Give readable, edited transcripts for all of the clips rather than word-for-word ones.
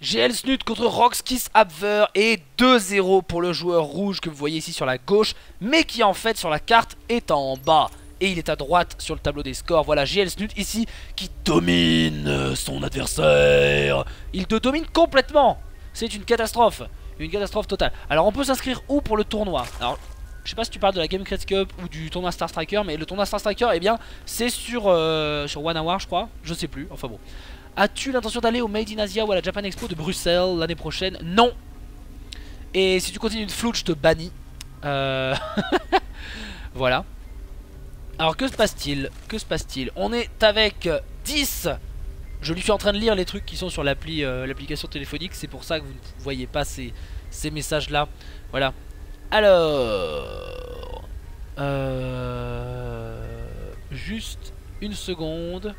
GL Snut contre Roxkiss Abwehr et 2-0 pour le joueur rouge que vous voyez ici sur la gauche, mais qui en fait sur la carte est en bas. Et il est à droite sur le tableau des scores. Voilà GL Snut ici qui domine son adversaire. Il te domine complètement. C'est une catastrophe totale. Alors on peut s'inscrire où pour le tournoi? Alors je sais pas si tu parles de la Game Crest Cup ou du tournoi Star Striker, mais le tournoi Star Striker, eh bien c'est sur 1 Hour je crois. Je sais plus, enfin bon. As-tu l'intention d'aller au Made in Asia ou à la Japan Expo de Bruxelles l'année prochaine? Non. Et si tu continues de floute, je te bannis. Voilà. Alors que se passe-t-il? On est avec 10. Je lui suis en train de lire les trucs qui sont sur l'application téléphonique. C'est pour ça que vous ne voyez pas ces messages là. Voilà. Alors juste une seconde.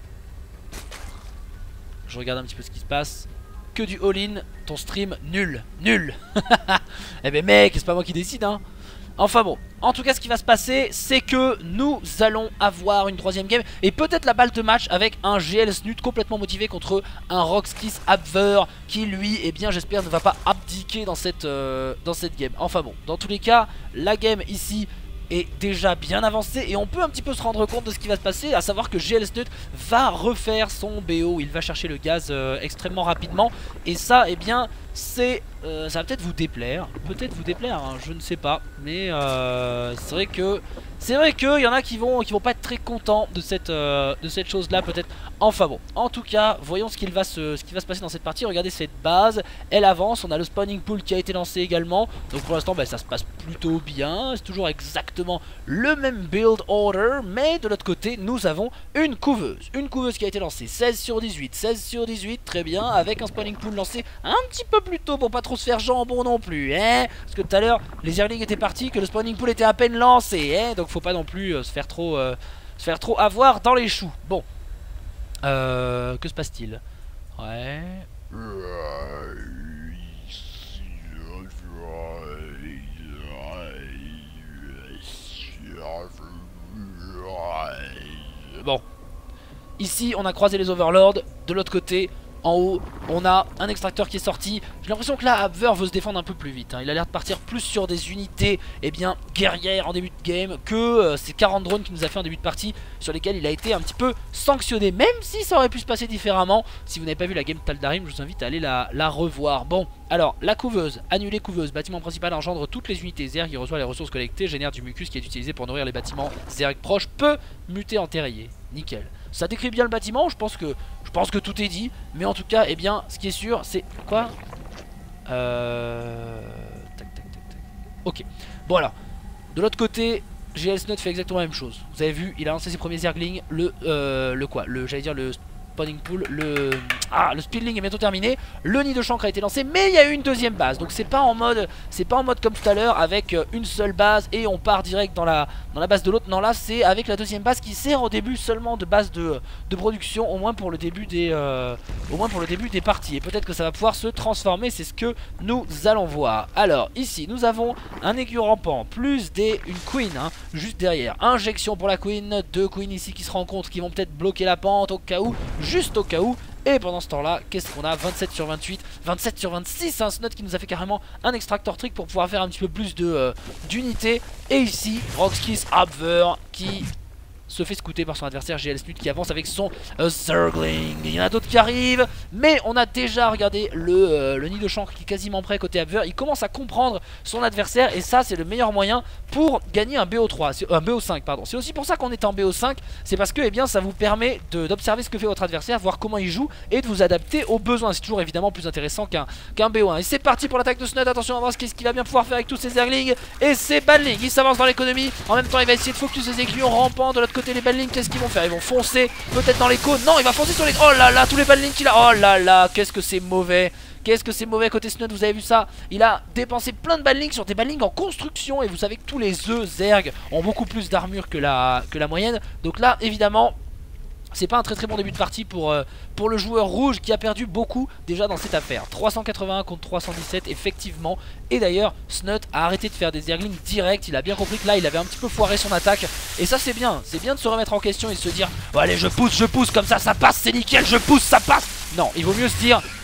Je regarde un petit peu ce qui se passe. Que du all-in, ton stream nul. Eh ben mec, c'est pas moi qui décide hein. Enfin bon, en tout cas ce qui va se passer, c'est que nous allons avoir une troisième game et peut-être la balle de match avec un GL Snut complètement motivé contre un Roxkiss Abwehr qui lui, eh bien j'espère ne va pas abdiquer dans cette game. Enfin bon, dans tous les cas, la game ici est déjà bien avancée et on peut un petit peu se rendre compte de ce qui va se passer, à savoir que GL Snut va refaire son BO, il va chercher le gaz extrêmement rapidement et ça, eh bien c'est ça va peut-être vous déplaire, hein, je ne sais pas, mais c'est vrai que y en a qui vont pas être très contents de cette chose là peut-être. Enfin bon, en tout cas voyons ce qui va se passer dans cette partie. Regardez cette base, elle avance, on a le spawning pool qui a été lancé également, donc pour l'instant ça se passe plutôt bien, c'est toujours exactement le même build order, mais de l'autre côté nous avons une couveuse qui a été lancée, 16 sur 18, très bien, avec un spawning pool lancé un petit peu plus tôt pour pas trop se faire jambon non plus, hein, parce que tout à l'heure les earlings étaient partis, que le spawning pool était à peine lancé, hein, donc faut pas non plus se faire trop avoir dans les choux. Bon, que se passe-t-il? Ouais. Bon, ici on a croisé les overlords, de l'autre côté en haut on a un extracteur qui est sorti. J'ai l'impression que là Abwehr veut se défendre un peu plus vite hein. Il a l'air de partir plus sur des unités bien guerrières en début de game que ces 40 drones qu'il nous a fait en début de partie, sur lesquels il a été un petit peu sanctionné, même si ça aurait pu se passer différemment. Si vous n'avez pas vu la game Tal'Darim, je vous invite à aller la revoir. Bon, alors la couveuse, annuler couveuse, bâtiment principal engendre toutes les unités Zerg, il reçoit les ressources collectées, génère du mucus qui est utilisé pour nourrir les bâtiments Zerg proches, peut muter en terrier. Nickel. Ça décrit bien le bâtiment, je pense que tout est dit, mais en tout cas, eh bien, ce qui est sûr, c'est quoi? Ok. Bon alors, de l'autre côté, GL Snut fait exactement la même chose. Vous avez vu, il a lancé ses premiers Zerglings, j'allais dire le spawning pool, le speedling est bientôt terminé, le nid de chancre a été lancé, mais il y a eu une deuxième base, donc c'est pas en mode comme tout à l'heure avec une seule base et on part direct dans la base de l'autre. Non, là c'est avec la deuxième base qui sert au début seulement de base de production, au moins pour le début des parties, et peut-être que ça va pouvoir se transformer, c'est ce que nous allons voir. Alors ici nous avons un aiguillon rampant plus une queen hein, juste derrière, injection pour la queen, deux queens ici qui se rencontrent, qui vont peut-être bloquer la pente au cas où, juste au cas où. Et pendant ce temps là, qu'est-ce qu'on a? 27 sur 28, 27 sur 26, un Snut qui nous a fait carrément un extractor trick pour pouvoir faire un petit peu plus d'unités. Et ici, Roxkiss Abwehr qui se fait scouter par son adversaire GL Snut qui avance avec son Zergling. Il y en a d'autres qui arrivent, mais on a déjà regardé le nid de chancre qui est quasiment prêt côté Abwehr. Il commence à comprendre son adversaire et ça c'est le meilleur moyen pour gagner un BO3, un BO5 pardon. C'est aussi pour ça qu'on est en BO5, c'est parce que ça vous permet d'observer ce que fait votre adversaire, voir comment il joue et de vous adapter aux besoins. C'est toujours évidemment plus intéressant qu'un BO1. Et c'est parti pour l'attaque de Snut, attention on va voir ce qu'il va bien pouvoir faire avec tous ses Zerglings et ses Banlings. Il s'avance dans l'économie, en même temps il va essayer de focus ses aiguillons rampants. De l'autre côté les Banlings, qu'est-ce qu'ils vont faire? Ils vont foncer peut-être dans les cônes. Non, il va foncer sur les... Oh là là, tous les Banlings qu'il a. Oh là là, qu'est-ce que c'est mauvais. Qu'est-ce que c'est mauvais côté Snut, vous avez vu ça? Il a dépensé plein de Banlings sur des Banlings en construction. Et vous savez que tous les œufs Zerg ont beaucoup plus d'armure que la moyenne. Donc là, évidemment, c'est pas un très bon début de partie pour le joueur rouge qui a perdu beaucoup déjà dans cette affaire. 381 contre 317 effectivement. Et d'ailleurs Snut a arrêté de faire des Zerglings direct. Il a bien compris que là il avait un petit peu foiré son attaque. Et ça c'est bien de se remettre en question et de se dire oh, allez je pousse comme ça passe, c'est nickel, je pousse ça passe. Non, il vaut mieux se dire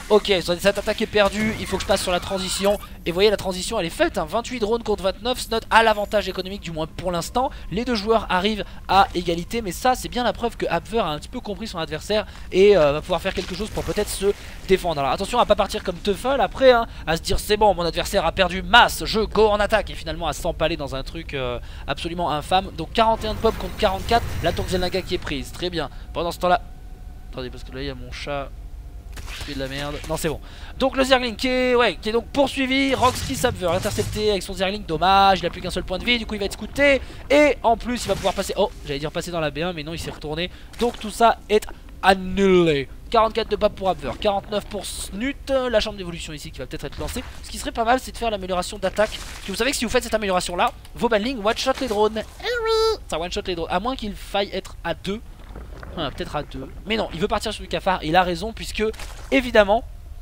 Ok, cette attaque est perdue, il faut que je passe sur la transition. Et vous voyez la transition elle est faite, hein. 28 drones contre 29, Snot a l'avantage économique du moins pour l'instant. Les deux joueurs arrivent à égalité, mais ça c'est bien la preuve que Abwehr a un petit peu compris son adversaire et va pouvoir faire quelque chose pour peut-être se défendre. Alors attention à pas partir comme Teufel après, hein, à se dire c'est bon, mon adversaire a perdu masse, je go en attaque, et finalement à s'empaler dans un truc absolument infâme. Donc 41 de pop contre 44, la tour Xel'Naga qui est prise, très bien. Pendant ce temps là, attendez parce que là il y a mon chat. Je fais de la merde. Non c'est bon. Donc le Zergling qui est donc poursuivi. Rox qui Abwehr intercepté avec son Zergling. Dommage, il a plus qu'un seul point de vie. Du coup il va être scouté. Et en plus il va pouvoir passer. Oh j'allais dire passer dans la B1 mais non il s'est retourné. Donc tout ça est annulé. 44 de pop pour Abwehr, 49 pour Snut. La chambre d'évolution ici qui va peut-être être lancée. Ce qui serait pas mal c'est de faire l'amélioration d'attaque. Parce que vous savez que si vous faites cette amélioration là, vos banlings one shot les drones. Ça one shot les drones. À moins qu'il faille être à 2. Peut-être à 2. Mais non, il veut partir sur du cafard. Et il a raison puisque évidemment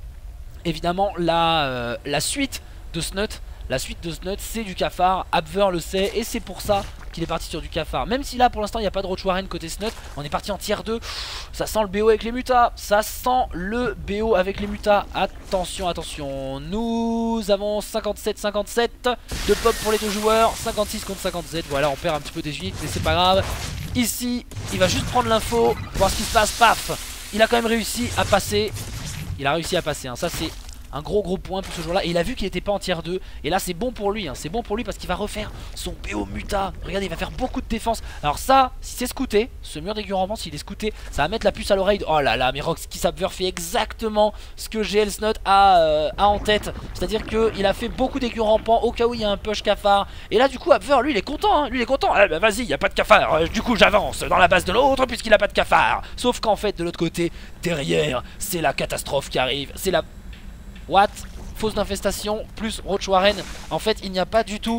la suite de Snut, c'est du cafard. Abwehr le sait et c'est pour ça qu'il est parti sur du cafard. Même si là pour l'instant il n'y a pas de Roach Warren côté Snut, on est parti en tier 2. Ça sent le BO avec les mutas. Ça sent le BO avec les mutas. Attention, attention. Nous avons 57-57 de pop pour les deux joueurs. 56 contre 57. Voilà, on perd un petit peu des unités mais c'est pas grave. Ici, il va juste prendre l'info, voir ce qui se passe, paf. Il a quand même réussi à passer. Il a réussi à passer, hein. Ça c'est un gros point pour ce joueur là. Et il a vu qu'il était pas en tier 2. Et là c'est bon pour lui, hein. C'est bon pour lui parce qu'il va refaire son PO muta. Regardez, il va faire beaucoup de défense. Alors ça, si c'est scouté, ce mur d'aiguille rampant, s'il est scouté, ça va mettre la puce à l'oreille. Oh là là, mais Rox qui Abwehr fait exactement ce que GL Snot a en tête. C'est-à-dire qu'il a fait beaucoup d'aiguilles rampants au cas où il y a un push cafard. Et là du coup Abwehr lui il est content, hein. Lui il est content. Eh ben vas-y, il n'y a pas de cafard. Du coup j'avance dans la base de l'autre puisqu'il a pas de cafard. Sauf qu'en fait de l'autre côté, derrière, c'est la catastrophe qui arrive. C'est la... What? Fausse d'infestation plus Roach Warren. En fait il n'y a pas du tout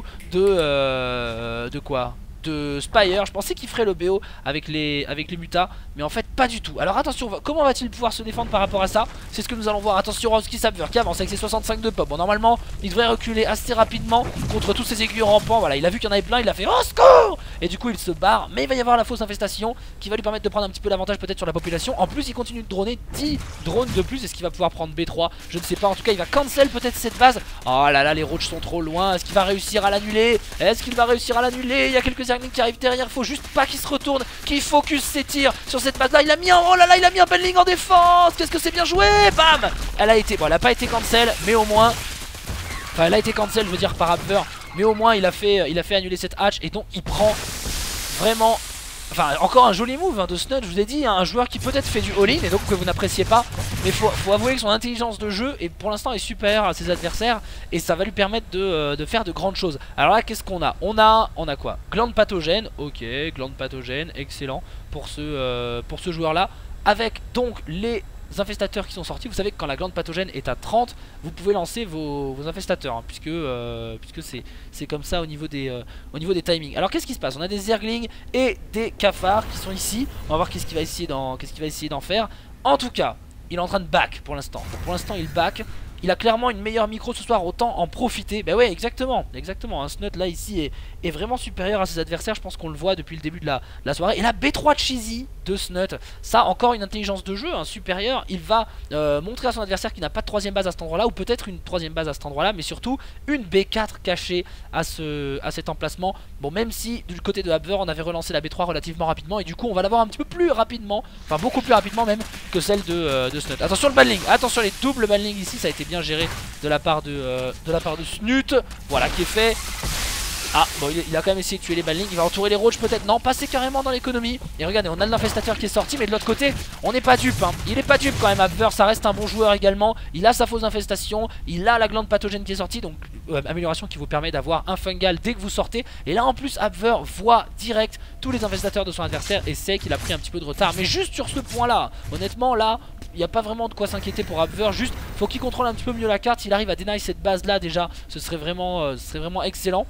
de quoi? De Spire. Je pensais qu'il ferait le BO avec les mutas, mais en fait pas du tout. Alors attention, comment va-t-il pouvoir se défendre par rapport à ça? C'est ce que nous allons voir. Attention, Roxy Abwehr qui avance avec ses 65 de pop. Bon, normalement il devrait reculer assez rapidement contre tous ces aiguilles rampants. Voilà, il a vu qu'il y en avait plein, il a fait oh secours, et du coup il se barre. Mais il va y avoir la fausse infestation qui va lui permettre de prendre un petit peu l'avantage peut-être sur la population. En plus il continue de droner 10 drones de plus. Est-ce qu'il va pouvoir prendre B3? Je ne sais pas. En tout cas il va cancel peut-être cette base. Oh là là, les roaches sont trop loin. Est-ce qu'il va réussir à l'annuler? Est-ce qu'il va réussir à l'annuler? Il y a quelques Zerglings qui arrivent derrière. Faut juste pas qu'il se retourne, qu'il focus ses tirs sur cette base là. Il a mis un... Oh là là, il a mis un banling en défense. Qu'est-ce que c'est bien joué. Bam. Elle a été... Bon, elle a pas été cancel, mais au moins... Enfin elle a été cancel je veux dire par Abwehr. Mais au moins il a fait annuler cette hatch. Et donc il prend vraiment... Enfin encore un joli move hein, de Snut. Je vous ai dit hein, un joueur qui peut-être fait du all-in et donc que vous n'appréciez pas. Mais faut avouer que son intelligence de jeu est pour l'instant est supérieure à ses adversaires. Et ça va lui permettre de faire de grandes choses. Alors là qu'est-ce qu'on a? On a quoi? Glande pathogène. Ok, glande pathogène, excellent pour ce joueur là. Avec donc les infestateurs qui sont sortis. Vous savez que quand la glande pathogène est à 30, vous pouvez lancer vos infestateurs hein, puisque c'est comme ça au niveau des timings. Alors qu'est-ce qui se passe? On a des Zerglings et des cafards qui sont ici. On va voir qu'est-ce qu'il va essayer d'en faire. En tout cas il est en train de back pour l'instant. Pour l'instant il back. Il a clairement une meilleure micro ce soir, autant en profiter. Bah ouais, exactement. Un Snut là ici est vraiment supérieur à ses adversaires. Je pense qu'on le voit depuis le début de la soirée. Et la B3 Cheesy de Snut, ça encore une intelligence de jeu hein, supérieure. Il va montrer à son adversaire qu'il n'a pas de troisième base à cet endroit là, ou peut-être une troisième base à cet endroit là, mais surtout une B4 cachée à cet emplacement. Bon, même si du côté de Abwehr on avait relancé la B3 relativement rapidement, et du coup on va l'avoir un petit peu plus rapidement, enfin beaucoup plus rapidement même que celle de Snut. Attention le banling, attention les doubles banling ici, ça a été bien géré de la part de Snut. Voilà qui est fait. Ah bon, il a quand même essayé de tuer les banlings. Il va entourer les roaches peut-être. Non, passer carrément dans l'économie. Et regardez, on a l'infestateur qui est sorti, mais de l'autre côté on n'est pas dupe hein. Il est pas dupe quand même. Abwehr, ça reste un bon joueur également. Il a sa fausse infestation, il a la glande pathogène qui est sortie. Donc amélioration qui vous permet d'avoir un fungal dès que vous sortez. Et là en plus Abwehr voit direct tous les infestateurs de son adversaire et sait qu'il a pris un petit peu de retard. Mais juste sur ce point là, honnêtement là il n'y a pas vraiment de quoi s'inquiéter pour Abwehr. Juste faut qu'il contrôle un petit peu mieux la carte. S'il arrive à deny cette base là déjà, ce serait vraiment excellent.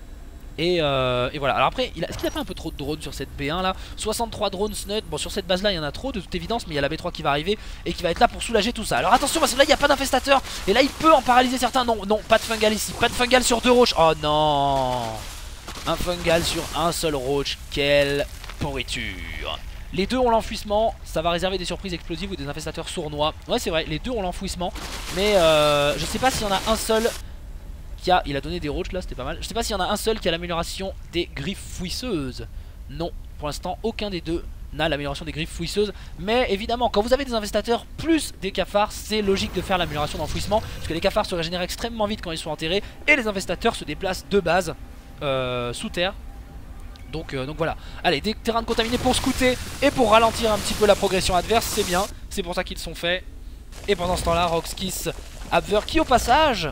Et voilà. Alors après, est-ce qu'il a pas un peu trop de drones sur cette B1 là? 63 drones Snut. Bon, sur cette base là il y en a trop de toute évidence, mais il y a la B3 qui va arriver et qui va être là pour soulager tout ça. Alors attention parce que là il n'y a pas d'infestateur. Et là il peut en paralyser certains. Non, non, pas de fungal ici. Pas de fungal sur deux roaches. Oh non, un fungal sur un seul roach. Quelle pourriture. Les deux ont l'enfouissement, ça va réserver des surprises explosives ou des infestateurs sournois. Ouais c'est vrai, les deux ont l'enfouissement. Mais je sais pas s'il y en a un seul qui a... Il a donné des roaches là, c'était pas mal. Je sais pas s'il y en a un seul qui a l'amélioration des griffes fouisseuses. Non, pour l'instant aucun des deux n'a l'amélioration des griffes fouisseuses. Mais évidemment quand vous avez des infestateurs plus des cafards, c'est logique de faire l'amélioration d'enfouissement, parce que les cafards se régénèrent extrêmement vite quand ils sont enterrés, et les infestateurs se déplacent de base sous terre. Donc voilà, allez, des terrains contaminés pour scouter et pour ralentir un petit peu la progression adverse, c'est bien, c'est pour ça qu'ils sont faits. Et pendant ce temps là, Roxkiss, Abver qui au passage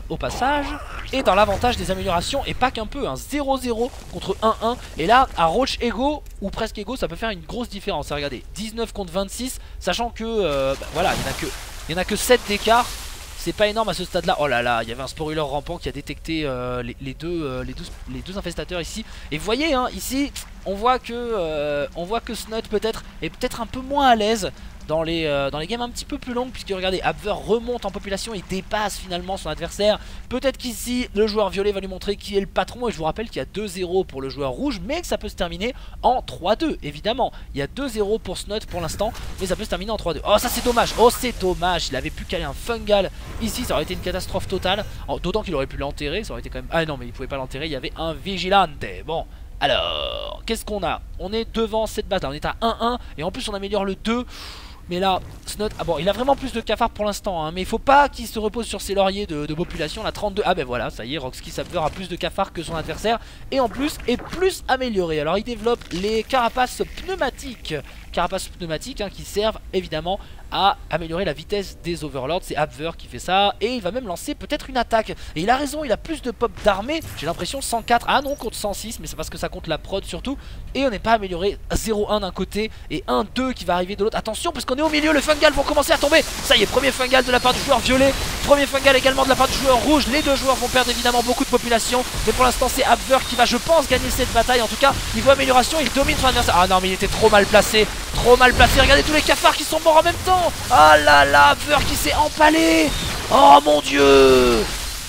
est dans l'avantage des améliorations, et pas qu'un peu, hein, 0-0 contre 1-1. Et là, à Roach égaux ou presque égaux, ça peut faire une grosse différence. Et regardez, 19 contre 26, sachant que voilà, il n'y en a que 7 d'écart. C'est pas énorme à ce stade là. Oh là là, il y avait un spoiler rampant qui a détecté les deux infestateurs ici. Et vous voyez hein, ici on voit que Snut peut-être est peut-être un peu moins à l'aise dans les games un petit peu plus longues, puisque regardez, Abver remonte en population et dépasse finalement son adversaire. Peut-être qu'ici le joueur violet va lui montrer qui est le patron, et je vous rappelle qu'il y a 2-0 pour le joueur rouge, mais que ça peut se terminer en 3-2 évidemment. Il y a 2-0 pour Snut pour l'instant, mais ça peut se terminer en 3-2. Oh ça c'est dommage, oh c'est dommage, il avait pu caler un fungal ici, ça aurait été une catastrophe totale. D'autant qu'il aurait pu l'enterrer, ça aurait été quand même... Ah non mais il pouvait pas l'enterrer, il y avait un vigilante. Bon, alors, qu'est-ce qu'on a? On est devant cette base là, on est à 1-1, et en plus on améliore le 2. Mais là, Snut, ah bon, il a vraiment plus de cafards pour l'instant, hein, mais il faut pas qu'il se repose sur ses lauriers de population. La 32, ah ben voilà, ça y est, Roxkiss Abver a plus de cafards que son adversaire, et en plus est plus amélioré. Alors il développe les carapaces pneumatiques hein, qui servent évidemment à améliorer la vitesse des overlords. C'est Abver qui fait ça, et il va même lancer peut-être une attaque. Et il a raison, il a plus de pop d'armée, j'ai l'impression 104, ah non, contre 106, mais c'est parce que ça compte la prod surtout. Et on n'est pas amélioré, 0-1 d'un côté et 1-2 qui va arriver de l'autre. Attention parce qu'on est au milieu, les fungals vont commencer à tomber. Ça y est, premier fungal de la part du joueur violet, premier fungal également de la part du joueur rouge. Les deux joueurs vont perdre évidemment beaucoup de population, mais pour l'instant c'est Abver qui va, je pense, gagner cette bataille. En tout cas, niveau amélioration, il domine son adversaire. Ah non, mais il était trop mal placé, regardez tous les cafards qui sont morts en même temps. Ah là là, Abver qui s'est empalé. Oh mon dieu.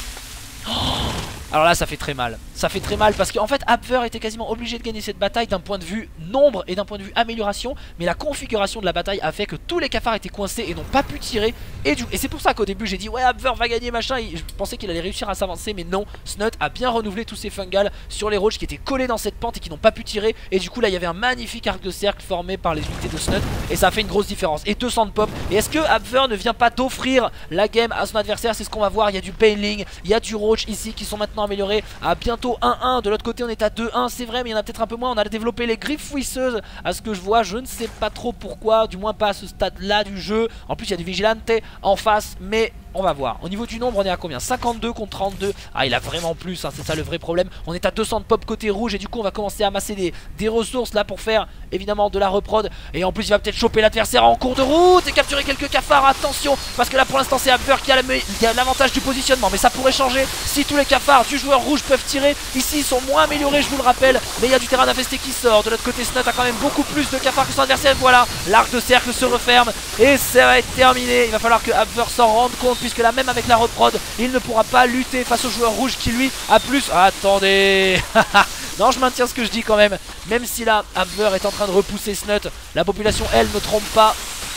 Alors là ça fait très mal. Ça fait très mal parce qu'en fait Abver était quasiment obligé de gagner cette bataille d'un point de vue nombre et d'un point de vue amélioration. Mais la configuration de la bataille a fait que tous les cafards étaient coincés et n'ont pas pu tirer. Et c'est pour ça qu'au début j'ai dit ouais Abver va gagner machin, et je pensais qu'il allait réussir à s'avancer. Mais non, Snut a bien renouvelé tous ses fungals sur les roaches qui étaient collés dans cette pente et qui n'ont pas pu tirer. Et du coup là il y avait un magnifique arc de cercle formé par les unités de Snut, et ça a fait une grosse différence. Et 200 de pop. Et est-ce que Abver ne vient pas d'offrir la game à son adversaire? C'est ce qu'on va voir. Il y a du Baneling, il y a du Roach ici qui sont maintenant améliorés à bientôt 1-1. De l'autre côté on est à 2-1, c'est vrai, mais il y en a peut-être un peu moins. On a développé les griffes fouisseuses à ce que je vois, je ne sais pas trop pourquoi, du moins pas à ce stade là du jeu. En plus il y a du vigilante en face, mais on va voir. Au niveau du nombre on est à combien? 52 contre 32. Ah il a vraiment plus, hein, c'est ça le vrai problème. On est à 200 de pop côté rouge, et du coup on va commencer à amasser des ressources là pour faire évidemment de la reprod. Et en plus il va peut-être choper l'adversaire en cours de route et capturer quelques cafards. Attention, parce que là pour l'instant c'est Abver qui a l'avantage du positionnement, mais ça pourrait changer si tous les cafards du joueur rouge peuvent tirer. Ici ils sont moins améliorés, je vous le rappelle, mais il y a du terrain d'infesté qui sort. De l'autre côté Snut a quand même beaucoup plus de cafards que son adversaire. Voilà, l'arc de cercle se referme et ça va être terminé. Il va falloir que Abver s'en rende compte, puisque là même avec la reprod il ne pourra pas lutter face au joueur rouge qui lui a plus... Attendez. Non, je maintiens ce que je dis quand même. Même si là Abver est en train de repousser Snut, la population elle ne trompe pas.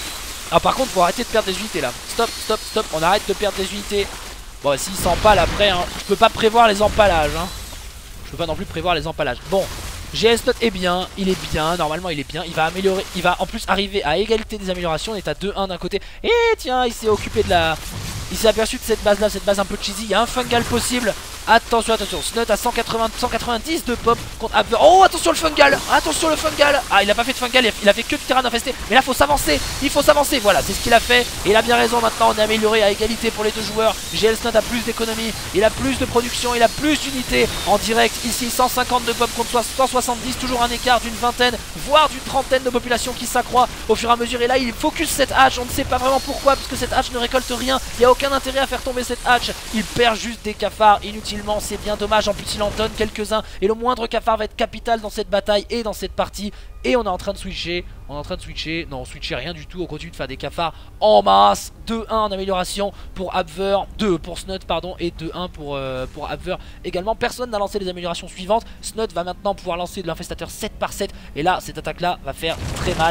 Ah par contre faut arrêter de perdre des unités là. Stop, stop, stop, on arrête de perdre des unités. Bon s'il s'empale après hein, je peux pas prévoir les empalages hein. Je peux pas non plus prévoir les empalages. Bon, GL Snut est bien, il est bien, normalement il est bien. Il va améliorer, il va en plus arriver à égalité des améliorations. On est à 2-1 d'un côté. Et tiens, il s'est occupé de la... Il s'est aperçu de cette base là, cette base un peu cheesy. Il y a un fungal possible. Attention, attention, Snut à 190 de pop contre Abver. Oh attention le fungal, attention le fungal. Ah il a pas fait de fungal, il a fait que du terrain infesté. Mais là faut s'avancer, il faut s'avancer. Voilà, c'est ce qu'il a fait, et il a bien raison. Maintenant on est amélioré à égalité pour les deux joueurs. GL Snut a plus d'économie, il a plus de production, il a plus d'unités en direct. Ici 150 de pop contre 170, toujours un écart d'une vingtaine voire d'une trentaine de population qui s'accroît au fur et à mesure. Et là il focus cette hatch, on ne sait pas vraiment pourquoi, parce que cette hatch ne récolte rien. Il n'y a aucun intérêt à faire tomber cette hatch. Il perd juste des cafards inutilement, c'est bien dommage. En plus il en donne quelques-uns, et le moindre cafard va être capital dans cette bataille et dans cette partie. Et on est en train de switcher, non on switchait rien du tout, on continue de faire des cafards en masse. 2-1 en amélioration pour Abver, 2 pour Snut pardon, et 2-1 pour Abver également. Personne n'a lancé les améliorations suivantes. Snut va maintenant pouvoir lancer de l'infestateur 7 par 7, et là cette attaque là va faire très mal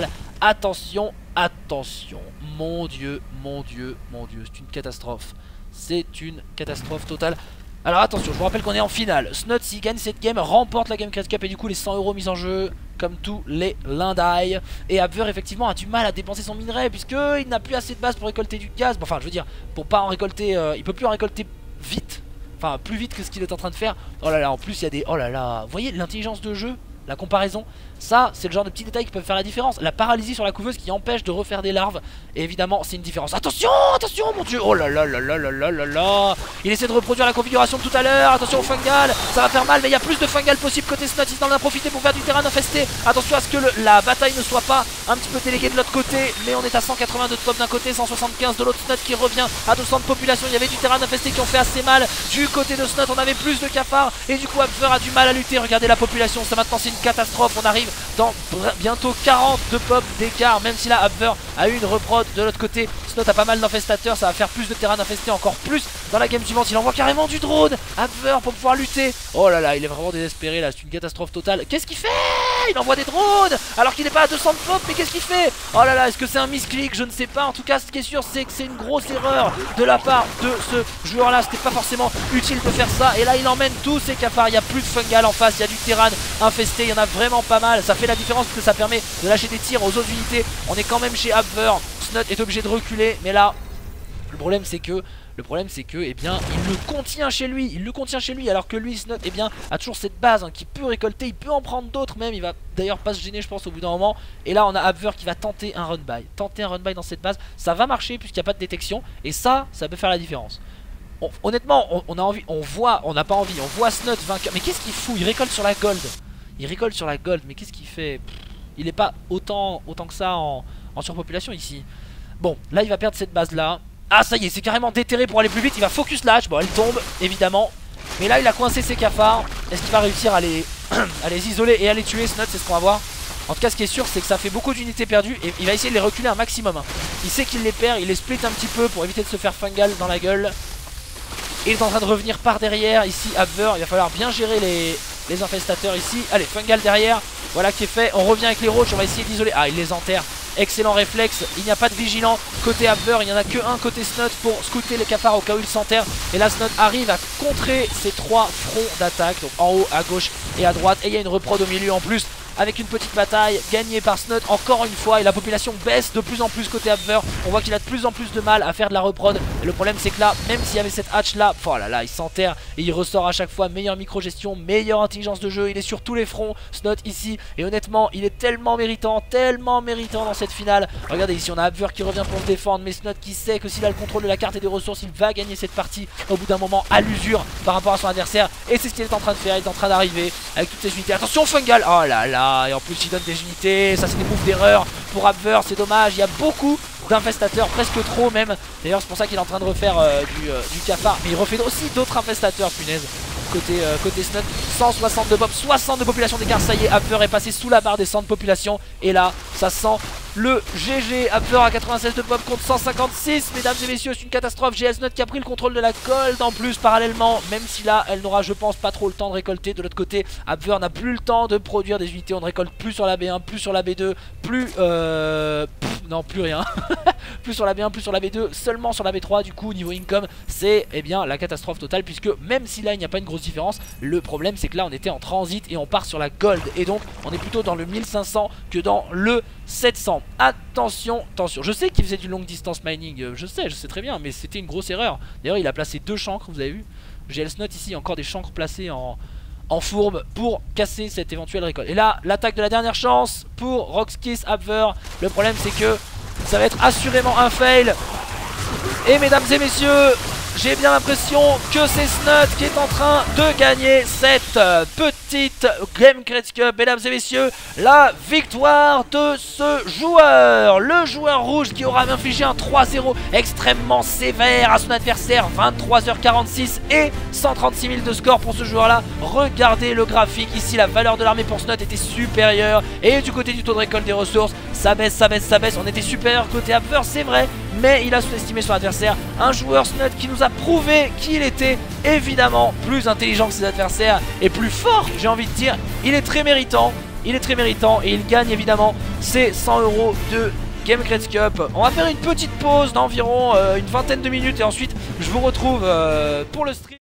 Attention, attention. Mon dieu, mon dieu, mon dieu. C'est une catastrophe. C'est une catastrophe totale. Alors attention, je vous rappelle qu'on est en finale. Snot, s'il gagne cette game, remporte la Game Crest Cup et du coup les 100 € mis en jeu, comme tous les lundis. Et Abver effectivement a du mal à dépenser son minerai puisqu'il n'a plus assez de base pour récolter du gaz. Bon, enfin, je veux dire, pour pas en récolter, il peut plus en récolter vite. Enfin, plus vite que ce qu'il est en train de faire. Oh là là, en plus il y a des... Oh là là, vous voyez l'intelligence de jeu, la comparaison. Ça, c'est le genre de petits détails qui peuvent faire la différence. La paralysie sur la couveuse qui empêche de refaire des larves. Et évidemment, c'est une différence. Attention, attention, mon dieu. Oh là là là là là là là là. Il essaie de reproduire la configuration de tout à l'heure. Attention au fungal. Ça va faire mal, mais il y a plus de fungal possible côté Snot. Il en a profité pour faire du terrain infesté. Attention à ce que la bataille ne soit pas un petit peu déléguée de l'autre côté. Mais on est à 182 de pop d'un côté, 175 de l'autre. Snot qui revient à 200 de population. Il y avait du terrain infesté qui ont fait assez mal. Du côté de Snot, on avait plus de cafards. Et du coup, Abver a du mal à lutter. Regardez la population. Ça maintenant, c'est une catastrophe. On arrive dans bientôt 40 de pop d'écart. Même si là Abver a eu une reprod de l'autre côté. Snot a pas mal d'infestateurs. Ça va faire plus de terrain infesté, encore plus dans la game suivante. Il envoie carrément du drone Abver pour pouvoir lutter. Oh là là, il est vraiment désespéré là. C'est une catastrophe totale. Qu'est-ce qu'il fait? Il envoie des drones alors qu'il n'est pas à 200 de pop. Mais qu'est-ce qu'il fait? Oh là là, est-ce que c'est un misclick? Je ne sais pas. En tout cas, ce qui est sûr, c'est que c'est une grosse erreur de la part de ce joueur là. C'était pas forcément utile de faire ça. Et là, il emmène tous ses cafards. Il n'y a plus de fungal en face. Il y a du terrain infesté. Il y en a vraiment pas mal. Ça fait la différence parce que ça permet de lâcher des tirs aux autres unités. On est quand même chez Abver. Snot est obligé de reculer. Mais là, le problème c'est que eh bien, il le contient chez lui. Il le contient chez lui alors que lui, Snot, eh bien, a toujours cette base qu'il peut récolter. Il peut en prendre d'autres même. Il va d'ailleurs pas se gêner, je pense, au bout d'un moment. Et là, on a Abver qui va tenter un run by. Tenter un run by dans cette base. Ça va marcher puisqu'il n'y a pas de détection. Et ça peut faire la différence. Honnêtement, on a envie, on n'a pas envie. On voit Snot vainqueur. Mais qu'est-ce qu'il fout? Il récolte sur la gold. Il récolte sur la gold. Mais qu'est-ce qu'il fait? Il n'est pas autant que ça en surpopulation ici. Bon, là, il va perdre cette base là. Ah, ça y est, c'est carrément déterré pour aller plus vite. Il va focus la hache. Bon, elle tombe, évidemment. Mais là, il a coincé ses cafards. Est-ce qu'il va réussir à les, à les isoler et à les tuer? Snot, c'est ce qu'on va voir. En tout cas, ce qui est sûr, c'est que ça fait beaucoup d'unités perdues. Et il va essayer de les reculer un maximum. Il sait qu'il les perd. Il les split un petit peu pour éviter de se faire fungal dans la gueule. Il est en train de revenir par derrière. Ici, Abver. Il va falloir bien gérer les infestateurs ici. Allez, fungal derrière. Voilà qui est fait. On revient avec les roaches. On va essayer d'isoler. Ah, il les enterre. Excellent réflexe, il n'y a pas de vigilant côté Abver, il n'y en a que un côté Snot pour scouter les cafards au cas où il s'enterre. Et là Snot arrive à contrer ces trois fronts d'attaque, donc en haut, à gauche et à droite. Et il y a une reprod au milieu en plus, avec une petite bataille gagnée par Snot encore une fois. Et la population baisse de plus en plus côté Abver. On voit qu'il a de plus en plus de mal à faire de la reprod. Et le problème c'est que là, même s'il y avait cette hatch là, oh là là, il s'enterre et il ressort à chaque fois. Meilleure micro-gestion, meilleure intelligence de jeu. Il est sur tous les fronts, Snot ici. Et honnêtement, il est tellement méritant dans cette finale. Regardez ici, on a Abver qui revient pour se défendre. Mais Snot qui sait que s'il a le contrôle de la carte et des ressources, il va gagner cette partie au bout d'un moment à l'usure par rapport à son adversaire. Et c'est ce qu'il est en train de faire. Il est en train d'arriver avec toutes ses unités. Attention, fungal. Oh là là. Et en plus il donne des unités, ça c'est des moves d'erreur pour Abver, c'est dommage, il y a beaucoup d'infestateurs, presque trop même. D'ailleurs c'est pour ça qu'il est en train de refaire du cafard, mais il refait aussi d'autres infestateurs, punaise. Côté Snot, 160 de pop, 60 de population d'écart, ça y est, Abver est passé sous la barre des 100 de population. Et là, ça sent le GG. Abver à 96 de pop contre 156, mesdames et messieurs, c'est une catastrophe. GL Snot qui a pris le contrôle de la gold en plus parallèlement, même si là, elle n'aura je pense pas trop le temps de récolter. De l'autre côté, Abver n'a plus le temps de produire des unités, on ne récolte plus sur la B1, plus sur la B2, plus... non, plus rien. Plus sur la B1, plus sur la B2, seulement sur la B3. Du coup, niveau income, c'est eh bien la catastrophe totale, puisque même si là il n'y a pas une grosse différence, le problème c'est que là on était en transit et on part sur la gold. Et donc on est plutôt dans le 1500 que dans le 700. Attention, attention. Je sais qu'il faisait du long distance mining, je sais très bien, mais c'était une grosse erreur. D'ailleurs, il a placé 2 chancres, vous avez vu. GL Snot ici, encore des chancres placés en fourbe pour casser cette éventuelle récolte. Et là, l'attaque de la dernière chance pour Roxkiss Abver. Le problème c'est que ça va être assurément un fail. Et mesdames et messieurs, j'ai bien l'impression que c'est Snot qui est en train de gagner cette petite Game Crest Cup. Mesdames et messieurs, la victoire de ce joueur, le joueur rouge qui aura infligé un 3-0 extrêmement sévère à son adversaire, 23h46 et 136 000 de score pour ce joueur là. Regardez le graphique ici, la valeur de l'armée pour Snot était supérieure. Et du côté du taux de récolte des ressources, ça baisse, ça baisse, ça baisse. On était supérieur côté Abver, c'est vrai, mais il a sous-estimé son adversaire. Un joueur Snot qui nous a prouvé qu'il était évidemment plus intelligent que ses adversaires et plus fort, j'ai envie de dire. Il est très méritant il est très méritant et il gagne évidemment ses 100 € de Game Create Cup. On va faire une petite pause d'environ une vingtaine de minutes et ensuite je vous retrouve pour le stream.